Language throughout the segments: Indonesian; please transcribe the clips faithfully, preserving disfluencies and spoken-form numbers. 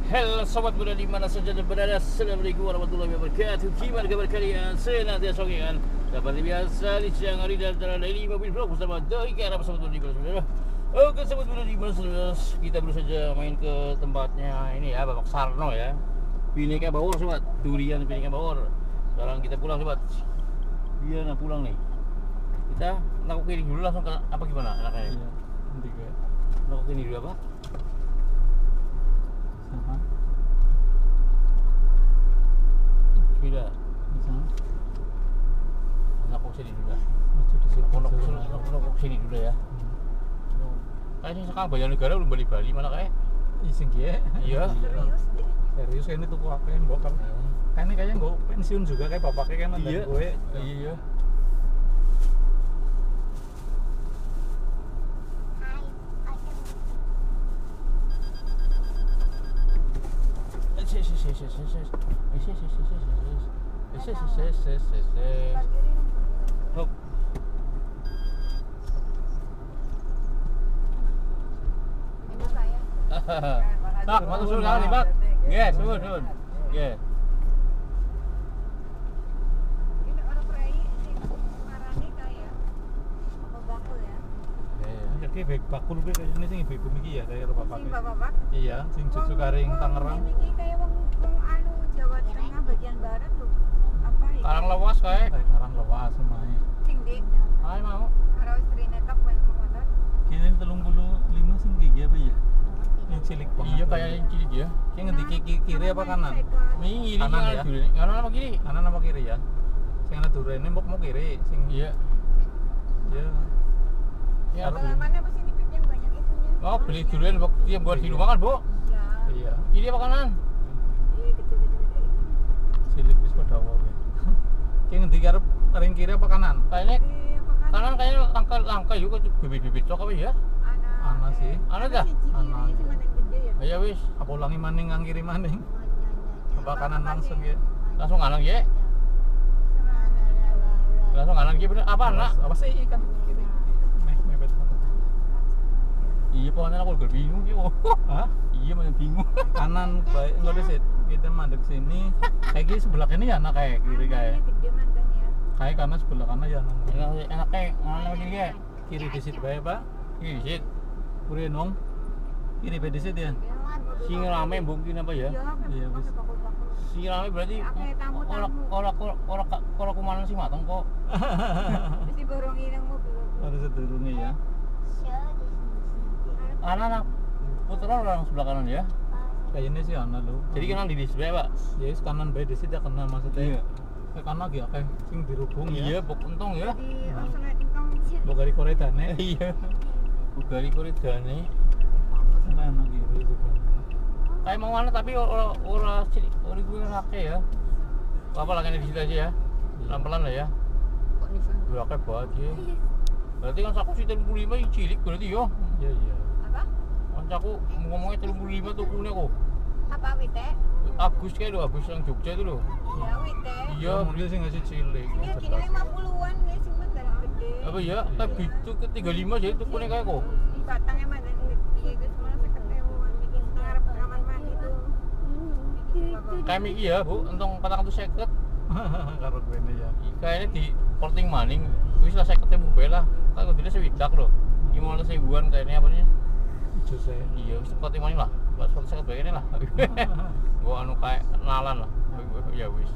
Halo sobat muda di mana saja anda berada. Assalamualaikum warahmatullahi wabarakatuh. Gimana kabar kalian? Senantiasa oke kan? Seperti biasa di siang hari dan antara daily mobil vlog bersama Doi ke arah sobat muda di mana saudara. Oke sobat muda di mana saudara, kita baru saja main ke tempatnya ini ya, Bapak Sarno ya. Bineka Bawor sobat, durian Bineka Bawor. Sekarang kita pulang sobat. Dia nak pulang nih. Kita nak kiri dulu langsung ke apa gimana enaknya? Iya, nanti gue. Nak kiri dulu apa? Sama. Tidak. Bisa. Nak sini dulu dah. Masuk di situ. Nak nak sini dulu ya. Kayaknya sekarang banyak negara belum balik Bali mana kayak? Iseng gie. Iya. Serius deh. Serius ini tuh aku yang gue kan. Kayaknya kayaknya gue pensiun juga kayak bapaknya kan ada Iya. gue. Iya. Ses ses ses ses ses ses. Ses ses ses ses ses. Ses ses ses ses ses. Hop. Enak saya. Pak, masuk dulu nih, Pak. Nggih, suwun, suwun. Nggih. Ini orang perai sing marani kaya apa bakul ya? Jadi baik bakul gue kayak ini sing ibu-ibu iki ya kayak bapak. Sing bapak-bapak. Iya, sing cucu karing Tangerang. Ini kayak wong wong anu Jawa Tengah bagian barat lho. Apa iki? Karang lewas kae. Kayak Karang Lewas semuanya. Sing di Ayo mau. karo istrine tok ben motor. Kini telung puluh lima sing gigi apa ya? Yang cilik banget. Iya kayak yang cilik ya. Yang ngendi kiri, kiri apa kanan? Ini ini Kanan kanan ya? dulu. Kanan apa kiri? Kanan apa kiri ya? Sing ana durene mbok mau kiri, sing Iya. ya. Ya. Pengalaman apa sini Pip yang banyak itunya? Oh, beli durian buat dia buat di rumah kan, Bu? Ya. Iya. Kiri apa kanan? Ih, kecil-kecil itu. Cilik wis padha wae. Ki ngendi karep ring kiri apa kanan? Kayaknya Di apa kan? kanan kayaknya langka langka juga bibit-bibit cok apa ya? Ana. Ana sih. Ana dah? Ana. Ana. Sing paling gede ya. Ayo wis, Apa ulangi maning ngang kiri maning? Apa kanan langsung ya? langsung kanan ya. Langsung kanan ya bener. Apa anak? Apa sih ikan kiri? Meh mepet banget. Iya, pokoknya aku udah bingung ya. Hah? Iya, mana bingung. Kanan baik enggak ada sih. Kita mandek sini. Kayak gini sebelah ini ya anak kayak kiri kayak. Ananya gede mantan ya. Kayak kanan sebelah kanan ya anak. Enak enak kayak mana lagi ya? Kiri di situ bae, Pak. Kiri sih. Kuri nong. Kiri bae di situ ya. Sing rame mungkin apa ya? Iya, wis. bakul-bakul. Si rame berarti Akeh tamu-tamu. ora ora ora ora kumanan sih mateng kok. Mesti borongi nang mobil. Harus sedurunge ya. Anak-anak putra orang sebelah kanan ya. Kayaknya sih anak lo. Jadi kanan di sebelah, Pak. ya wis kanan bae di situ kena maksudnya. Iya. Ke kanan ya kayak sing dirubung Iya, ya. bok untung ya. Jadi langsung income Bogari koredane. Iya. Ugari koridane. Sama anak kiri juga. Kayak mau mana tapi ora ora cilik, ora gue ngake ya. Apa lagi di situ aja ya. Pelan-pelan lah ya. kok nisan. Gue akeh banget ya. Berarti kan saku sih tiga puluh lima ini cilik berarti yo. Iya iya. Apa? Kan aku ngomongnya tiga puluh lima tuh kuliah kok. Apa wite? Agus kayak lo, Agus yang Jogja itu loh. Ya wite. Iya, mobil sih ngasih cilik. Ini gini lima puluhan wis sing mantan gede. apa ya? Tapi itu ke tiga puluh lima jadi tuh kuliah kayak kok. Di batangnya mantan gede guys, mana seketewuan bikin ngarep kamar mandi tuh. Kayak Miki ya, Bu, untung patang ratus seket. Karo gue ini ya. Kayaknya di porting maning, wis lah saya ketemu bela. Kan udah saya widak loh. Gimana seribuan kayaknya apa nih? Jus saya. Iya, wis porting maning lah. Pas porting seket begini lah. Gua anu kayak kenalan lah. Ya wis.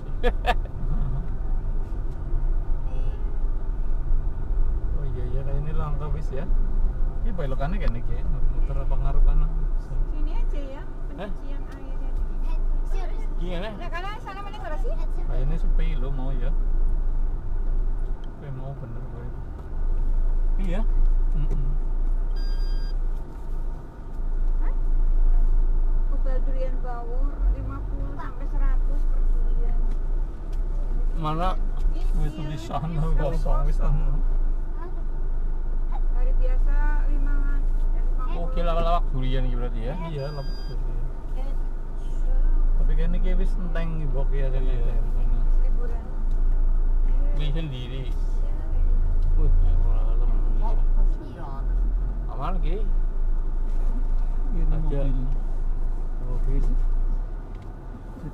Oh iya iya kayak ini langka wis ya. Ini belokannya kayak nih kayak muter apa ngaruh kanan. Sini aja ya, pencucian airnya. Gimana? Nah, karena sana mana nggak sih? Kayak ini sepi lo mau ya. Kayak mau bener gue. Iya. Mm-mm. Hah? Ubal durian bawor lima puluh sampai seratus per durian. Mana? Wis di sana kosong wis anu. Hari biasa limaan dan lima Oke lawak-lawak durian gitu berarti ya. Iya lebih gede. Tapi kayak ini kayak wis enteng ibok ya kan Iya. ya. liburan. Beli sendiri. Wih, malam. Aman lagi. Ini Aja. mobil. Mobil.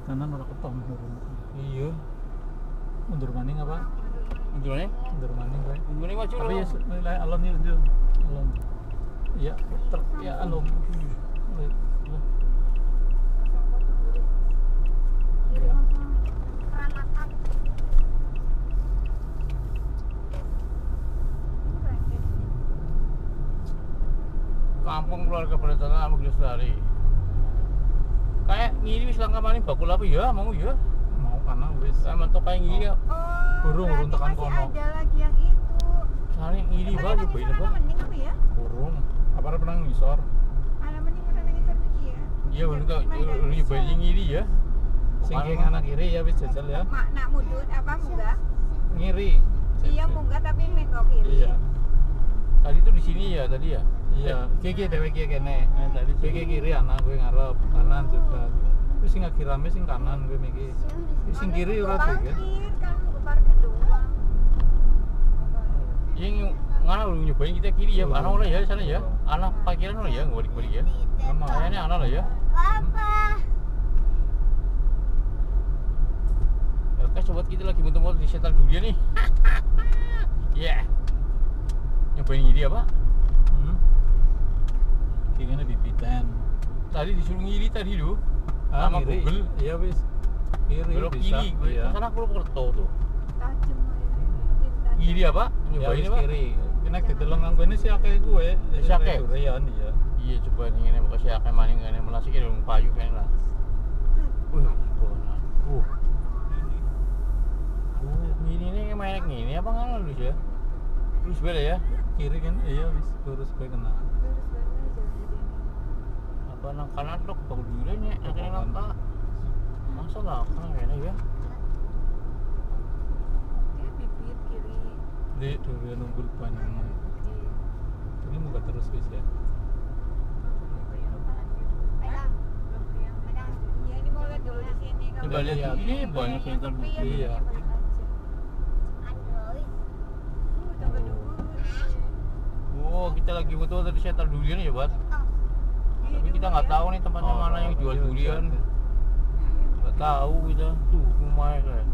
Kanan ora ketong. Iya. Mundur maning apa? Mundur nih. Mundur maning kae. Mundur nih maju Tapi dulu. ya nilai alon ini dulu. Alon. Iya, truk ya alon. Kiri kosong. Kanan up. Kampung keluarga berencana Amuk Lestari. Kayak ngiri wis langkah maning bakul apa ya mau ya? Mau karena wis Saya mentok kayak ngiri ya. Oh, Burung, burung berarti tekan masih kono. ada lagi yang itu. Cari ngiri Mana banget nang coba ini ngisor Pak. ana mending apa ya? burung. Apa ada penang ngisor? Ana mending ora nang ngisor iki ya. Iya udah udah nyobain ngiri ya. Sing ki kanan kiri ya wis jajal ya. Mak nak mudut apa munggah? Ngiri. Iya munggah tapi menggok kiri. Iya. Tadi tuh di sini ya tadi ya. Iya, kiki dhewe ki kene. Nah, tadi Kiki kiri anak gue ngarep, kanan juga. Terus sing ngirame sing kanan gue miki. Sing kiri ora Parkir dhewe. kan ke parkir doang. Yang ngana lu nyobain kita kiri ya, anak orang ya di sana ya. Anak parkiran orang ya, nggak balik-balik ya. Sama. Kayaknya anak lah ya. Apa? Oke sobat kita lagi muter-muter di setel durian nih. Iya. Nyobain ngiri apa? Hmm. Ki ngene bibitan. Tadi disuruh ngiri tadi lu. Ah, Sama kiri. Google. Iya wis. Kiri Belok bisa. kiri, gue Iya. ke sana Purwokerto tuh. Tajem tinta. Ngiri apa? Ya Nyobain wis apa? kiri. Kena diteleng kanggo ini si akeh gue. Si akeh? Durian iya. Iya coba nih ini buka siapa maning ini melasikin dong payu kan lah. Wih, bonan. Uh. Uh, ini nih main ini apa nggak lulus ya? Lulus beda ya? Kiri kan iya wis lurus gue kena. Terus mana jalan gede nih. Apa nang kanan dok bau duriannya akhirnya nampak. Masa lah kan kayaknya ya? Dia bibit kiri. Di durian unggul banyak. Iya. Ini muka terus wis ya. Pegang. Pegang. Iya ini mau lihat dulu di sini. Kalau Coba lihat Iya. ini banyak yang sepi ya, Iya. iya. Uh, tambah dulu. Oh kita lagi betul tadi setel durian ya buat. Tapi kita nggak tahu nih tempatnya Oh, mana yang jual iya, durian. iya. Nggak tahu kita. Tuh rumahnya kayak.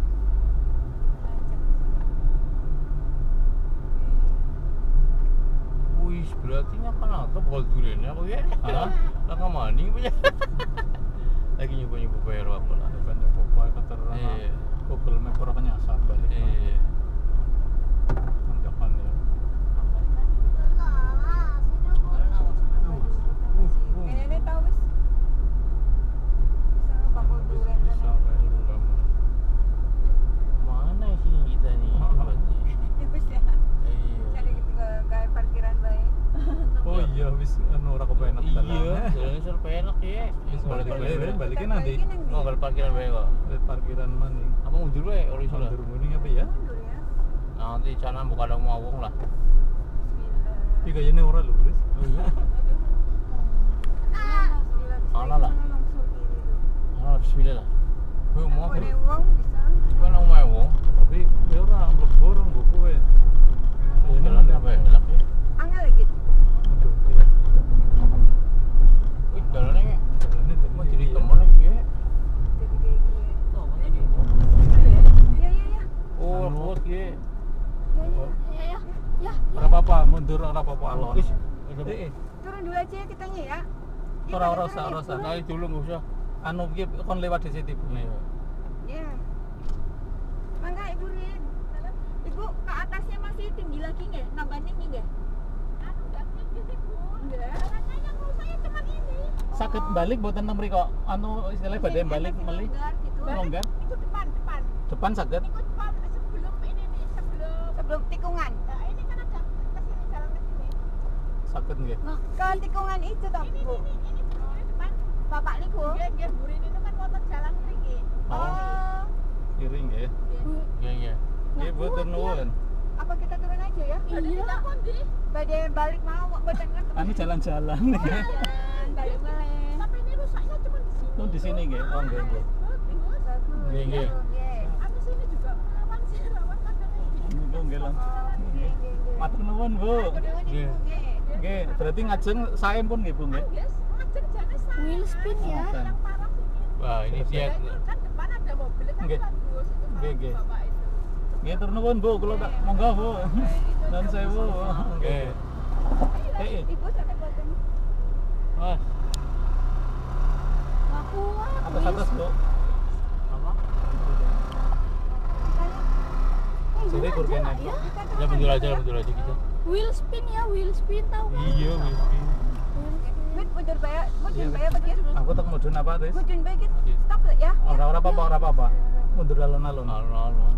Wih, berarti nyapa nata bakal duriannya kok ya? Hah? Langkah maning punya. Lagi nyoba-nyoba bayar apa lah? Banyak pokoknya keterangan. Iya. Google Map orang penyasar balik. Eh, Tanjakan ya. Kayaknya dia tahu wis. Bisa bakul durian Bisa kanan kayak kiri. kamu. mana sini kita nih? Berarti. Ya wis ya. Iya. Cari gitu ke kayak parkiran baik. Oh iya wis anu ora kepenak Iya, dalamnya. jalannya serba enak ya. Wis balik Balik balik balik. balikin nanti. Oh, balik parkiran bae kok. Lihat parkiran maning. Apa mundur wae ora iso lah. Mundur muning apa ya? Mundur ya. Nanti sana buka ada mawung lah. Bismillah. Iki kayaknya ora lho, Guys. Iya. Ala lah. Longsor kiri tuh. Ah, bismillah lah. Wih, mau Mau aku. nih wong bisa. Bukan aku mau wong. Tapi ya ora mlebu orang nggo kowe. Ini Jalan mana? apa ya? Elak ya. Angel lagi. Aduh, iya. Wih, jalannya Jalannya tadi mau jadi iya. teman lagi ya. Jadi kayak gini. Tuh, mau jadi. Iya iya iya. Oh, Anu. kuat ya. Iya iya. Iya iya. Ya. Ora apa-apa, mundur ora apa-apa alon. Wis, Eh, eh, Turun dulu aja ya kitanya ya. Iya, Ora, ora turun usah, ya. ora usah. Nah, dulu enggak usah. anu iki kon lewat di situ. Iya. Iya. Mangga Ibu Rin. Ibu ke atasnya masih tinggi lagi nggak? Nambah tinggi nggak? Anu nggak tinggi sih Bu. Enggak. Katanya mau saya cuma ini. Saged balik mboten teng mriko. Anu istilahnya badhe balik melih. Gitu. Longgar. Itu depan depan. Depan saged. Itu depan sebelum ini nih sebelum sebelum tikungan. Nah ini kan ada ke sini jalan ke sini. Saged nggih. Nah, ke tikungan itu toh Bu. Ini ini ini depan. Bapak niku. Nggih nggih Bu Rin itu kan motor jalan mriki. Oh. Kiri nggih. Iya, iya. Nggih mboten nuwun. Apa kita turun aja ya? Iya. Badai balik mau badan kan. Anu jalan-jalan nggih. Jalan balik balik. Tapi ini rusaknya cuma di sini. Oh di sini nggih. Oh nggih nggih. Nggih, nggih. Habis ini juga melawan sih rawan kadang ini. Niku nggih lan. Nggih, nggih, nggih. Matur nuwun, Bu. Nggih. Nggih, berarti ngajeng sae pun nggih, Bu nggih. Yes, ngajeng jane saya. Wheel spin ya. Ngoten. Yang parah sini. Wah, ini dia. Kan depan ada mobil kan Nggih. bagus itu Nggih, nggih. bapak itu. Nggih, tur nuwun Bu, kula tak monggo Bu. Dan sewu. Oke. Eh, eh. Ibu sampai botol. Mas. Nggak kuat. Atas-atas Bu. Apa? Sini kur kene. Ya, Ya mundur aja, mundur aja kita. wheel spin ya, wheel spin tahu kan? Iya, Wifi. Wait, mundur bayar, mundur Iya, bayar bagian. Aku tak mudun apa, Ris? Mundur bayar stop ya. Ora ora apa-apa, ora apa-apa. Mundur alon-alon. Alon-alon.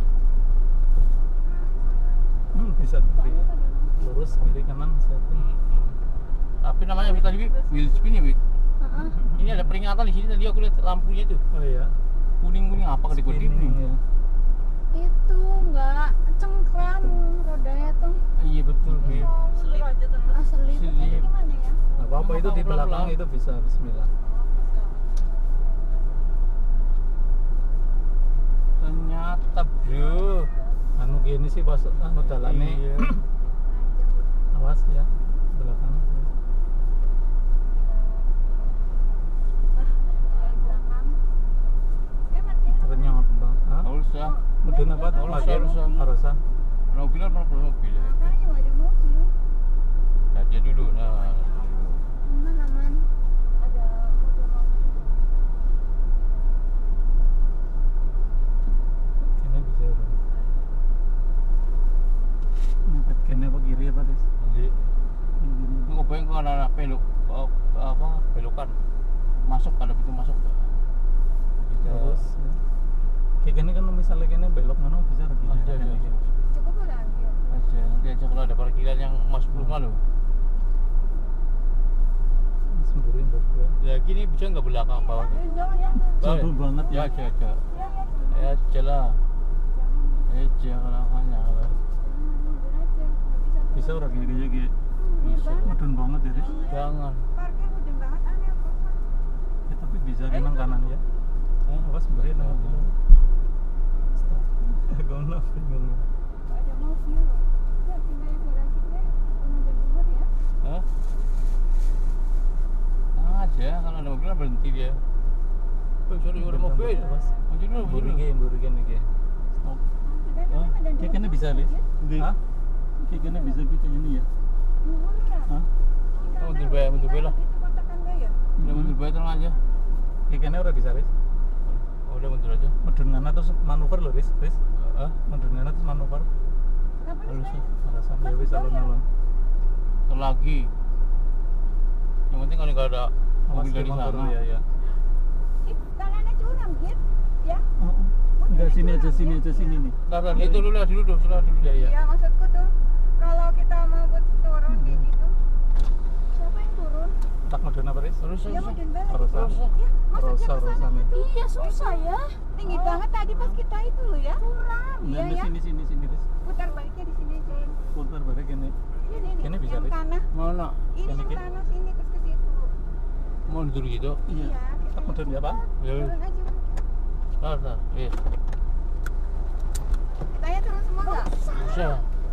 Hmm, bisa kiri. Lurus kiri kanan setting. Hmm, hmm. Tapi namanya Wit tadi Wit, wheel spin ya Wit. Ini ada peringatan di sini tadi aku lihat lampunya tuh. Oh iya. Kuning-kuning apa kedip-kedip Spinning, nih? ya. Itu enggak cengkram rodanya tuh Iya betul Wit. Selip aja terus. asli. Selip. Gimana ya? Nggak apa-apa itu di belakang itu bisa. Bismillah. Ternyata bro. Anu gini sih pas anu dalane. Iya. Awas ya belakang. Dari belakang. Dia mati. Ternyata Bang. Hah? Harus ya. Mudun apa tuh? Arosa, Lagi arosa. Arosa. Mobil kan mana perlu mobil ya? Makanya mau ada mobil. Nah, dia duduk. Nah. Aman aman. Ada mobil mobil. Kene bisa udah. Ngepet kene apa kiri apa Ris? Jadi, Ini gini. itu kebayang kalau anak belok oh, apa belokan masuk ada pintu masuk. Kita Terus. Ya. Kayak gini kan misalnya kene belok mana bisa lagi. aja aja aja. Cukup lagi. Aja nanti aja kalau ada parkiran yang masuk rumah loh. Semburin berdua. Ya gini bisa nggak belakang bawah? Eh, jangan ya. Jauh banget Ya ya. aja aja. Ya, ya. Ya aja lah. Aja kalau hanya kalau Mundur aja. Nggak bisa. Bisa orang gini gini gini. bisa. Mudun banget ya Ris. Jangan. Parkir mudun banget aneh apa? Ya, tapi bisa kenang kanan ya. Hah? Awas semburin nang mobil. Stop. Gono bingung. Nggak ada mobil. Ya, tinggal di garasi deh. Kemudian timur ya. Hah? Aja kalau ada mobil berhenti dia. Oh, sorry ada mobil. Awas. Maju dulu, maju Mburi dulu. gini, mburi gini gini. Stop. Sudah, Hah? sudah, Kayak kena bisa Ris? Ndi? Hah? Kayak kena bisa kita ini ya? Mundur lah. Hah? Oh, mundur bae, mundur bae lah. Itu kontakan gue ya. Udah mundur baik tenang aja. Kayak kena udah bisa Ris? Oh, udah mundur aja. Mudun ngana terus manuver loh Ris? Ris? Ah, Mudun ngana terus manuver. Kenapa halus nih? ya. Alasan ya wis alon-alon. Terlagi. Yang penting kalau nggak ada Awas mobil dari motor sana. ya ya. Ih, kanannya curam, Git. Ya. Oh, oh. Enggak sini aja sini aja sini nih. Ntar, ntar, itu dulu lah, dulu dulu, dulu dulu. Ya ya. Iya, maksudku tuh kalau kita mau buat turun kayak gitu, Siapa yang turun? Tak mudun apa Ris? Terus ya terus. mudun banget. Arosa. Terus. Ya, maksudnya Rosa, kesana Rosa nih. tuh Iya susah ya. tinggi banget tadi pas kita itu loh ya. Curam. Iya Nah, ya. sini sini sini Ris. Putar baliknya di sini aja. Putar balik ini. Ini nih. Ini bisa, yang Riz? tanah. Mana? Ini Yang yang ini? tanah sini terus ke situ. Mau mundur gitu? Iya. kita Tak mudun ya Pak? Ya, turun wis. aja. Ntar, ntar. Iya. Kita ya turun semua nggak? Bisa.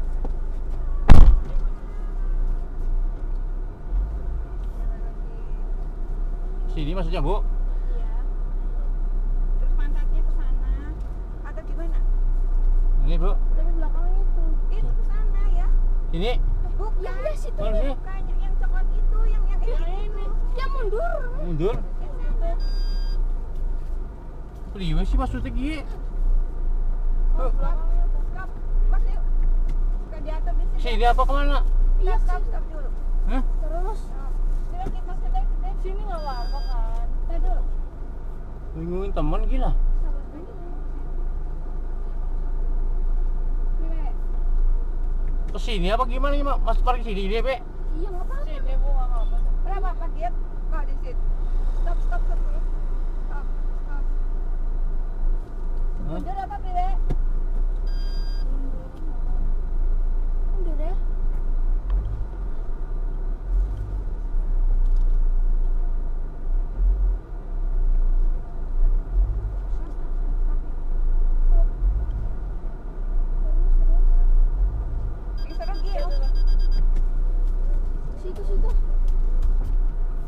Sini maksudnya, Bu? Iya. Terus pantatnya ke sana atau gimana? Ini, Bu. Dari belakang itu. Itu ke sana ya. Ini. Bukan. Ya udah situ. Mana sih? Bukan yang, yang coklat itu, yang yang Yang ini. ini. Ya mundur. Mundur. Yang sana. Priwe sih maksudnya gini? Oh, belakangnya tuh. Stop. Mas yuk. Ke di atas di sini. Sini apa kemana? Iya, Stop, stop, sini. stop dulu. Hah? Terus Stop. Sini kita mas kita kita sini nggak apa-apa kan? kita dulu. Bingungin teman gila. Sabar dulu. Sini. Kesini apa gimana nih, Mak? Mas parkir sini dia, Be? Iya nggak apa-apa. Sini Bu, nggak apa-apa. Berapa Pak Diet? Kok di situ. Stop, stop, stop dulu. Stop, stop. Hah? Mundur apa Priwe? Mundur ya. Bisa pergi ya? Situ situ.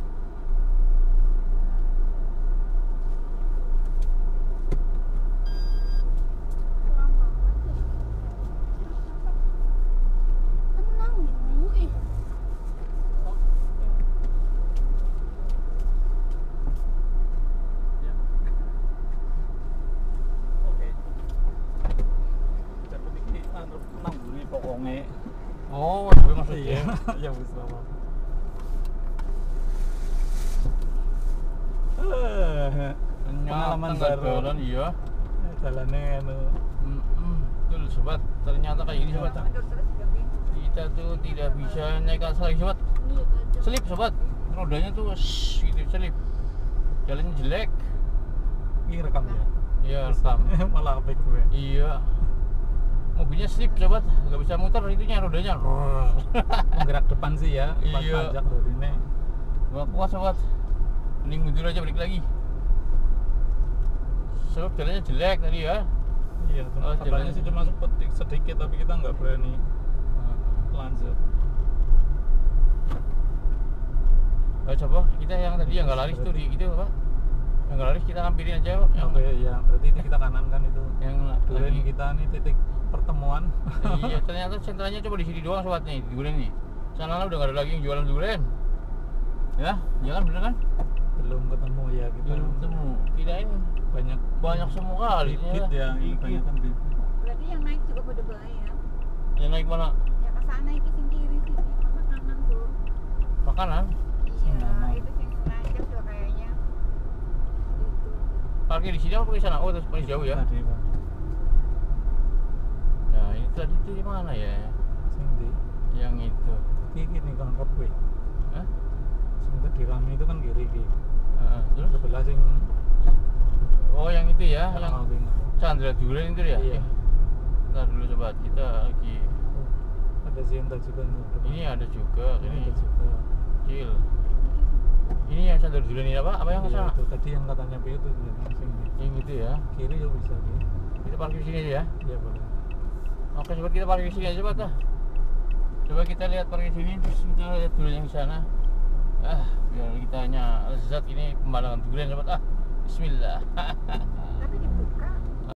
Ya wis lah. Eh, pengalaman Ternyata baru. jalan iya. Eh, Jalannya anu. Mm-mm. Betul sobat, ternyata kayak gini sobat. Mundur terus juga bingung. Kita tuh tidak bisa naik ke atas lagi sobat. Selip sobat, rodanya tuh shh, gitu selip. Jalannya jelek. Ini rekam ya. Iya rekam. Malah apik gue. Iya. Mobilnya slip sobat, nggak bisa muter itunya rodanya. Menggerak depan sih ya. Pas Iya. tanjak dari ini. Gak kuat sobat. Mending mundur aja balik lagi. Sebab jalannya jelek tadi ya. Iya, cuma Oh, katanya jalan. sih cuma sedikit, sedikit tapi kita nggak berani lanjut. Oh, coba kita yang tadi yang nggak laris tuh di itu apa? Yang nggak laris kita hampirin aja kok. Yang Oke, ya berarti ini kita kanan kan itu. yang Duren lagi. kita nih titik pertemuan. Iya, ternyata sentranya cuma di sini doang sobat nih, di Duren nih. Sana udah nggak ada lagi yang jualan Duren. Ya, jalan bener kan? Belum ketemu ya kita. Belum ketemu. Kirain Banyak banyak semua kali. bibit ya, ini banyak kan bibit. Berarti yang naik juga pada bayar. Yang naik mana? Ya ke sana itu sing kiri sini, sama kanan tuh. Makanan. Iya, Sama. itu sing nanjak tuh kayaknya. Itu. Parkir di sini apa pergi sana? Oh, terus paling jauh ya. Tadi Bang. Nah, ini tadi tuh di mana ya? Sing di Yang itu. iki nih kan kopi. Hah? Sing tadi rame itu kan kiri iki. Heeh, terus? Sebelah sing Oh, yang itu ya, yang yang Chandra Duren itu ya? Iya. Ntar dulu sobat, kita lagi. ada Sienta juga nih. depan. Ini ada juga, Ini ini ada juga. kecil. Ini yang Chandra Duren ini apa? Apa yang ke Iya, sana? itu tadi yang katanya P itu ya, sing di Yang itu ya. kiri ya bisa nih. Kita parkir di sini aja ya. Iya boleh. Oke sobat, kita parkir di sini aja sobat. ah. Coba kita lihat parkir di sini, terus kita lihat dulu yang di sana. Ah, biar kita hanya lezat ini pemandangan Duren sobat. Ah, Bismillah.